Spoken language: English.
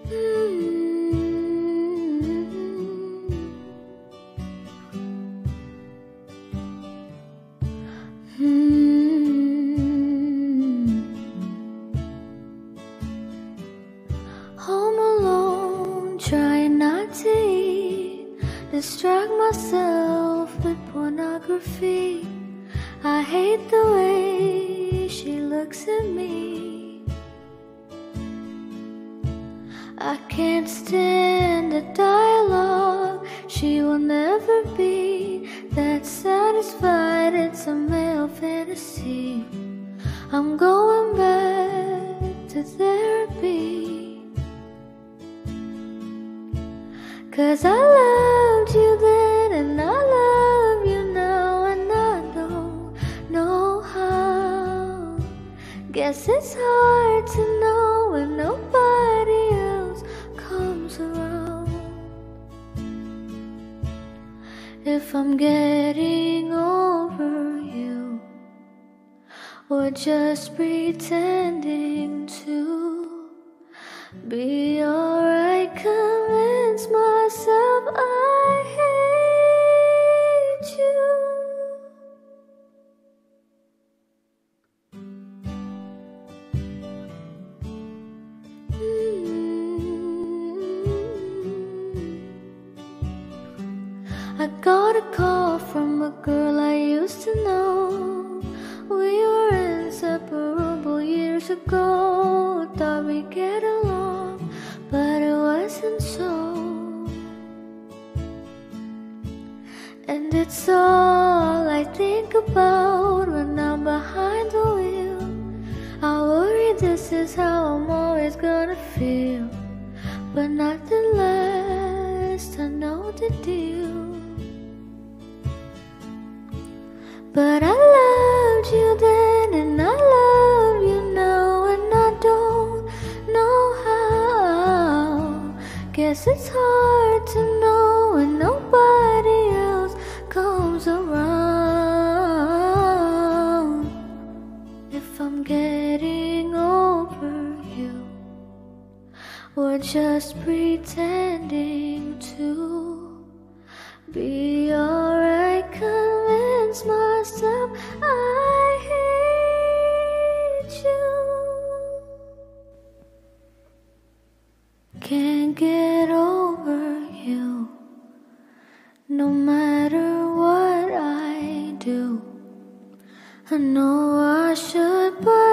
Home alone, trying not to eat, distract myself with pornography. I hate the way she looks at me. I can't stand the dialogue. She will never be that satisfied. It's a male fantasy. I'm going back to therapy. 'Cause I loved you then and I love you now, and I don't know how. Guess it's hard to know when nobody else comes around. If I'm getting over you or just pretending to be alright, convince myself I hate you. I got a call from a girl I used to know. We were inseparable years ago. Thought we'd get along, but it wasn't so. And it's all I think about when I'm behind the wheel. I worry this is how I'm always gonna feel, but nothing lasts, I know the deal. But I loved you then and I love you now, and I don't know how. Guess it's hard to know when nobody else comes around. If I'm getting over you or just pretending to be alright, convince myself I hate you. Can't get over you, no matter what I do. I know I should, but